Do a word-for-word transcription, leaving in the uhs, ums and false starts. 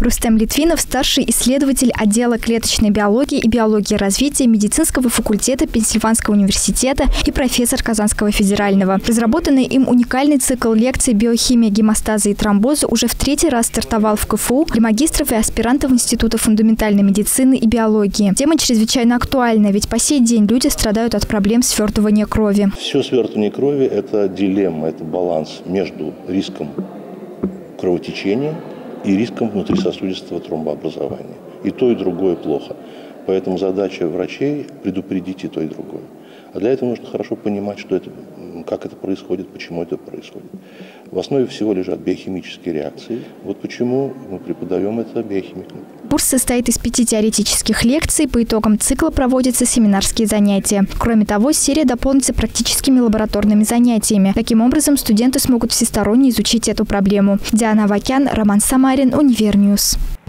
Рустем Литвинов – старший исследователь отдела клеточной биологии и биологии развития медицинского факультета Пенсильванского университета и профессор Казанского федерального. Разработанный им уникальный цикл лекций «Биохимия гемостаза и тромбоза» уже в третий раз стартовал в ка эф у для магистров и аспирантов Института фундаментальной медицины и биологии. Тема чрезвычайно актуальна, ведь по сей день люди страдают от проблем свертывания крови. Все свертывание крови – это дилемма, это баланс между риском кровотечения и риском внутрисосудистого тромбообразования. И то, и другое плохо. Поэтому задача врачей – предупредить и то, и другое. А для этого нужно хорошо понимать, что это, как это происходит, почему это происходит. В основе всего лежат биохимические реакции. Вот почему мы преподаем это биохимикам. Курс состоит из пяти теоретических лекций. По итогам цикла проводятся семинарские занятия. Кроме того, серия дополнится практическими лабораторными занятиями. Таким образом, студенты смогут всесторонне изучить эту проблему. Диана Авакян, Роман Самарин, Универньюз.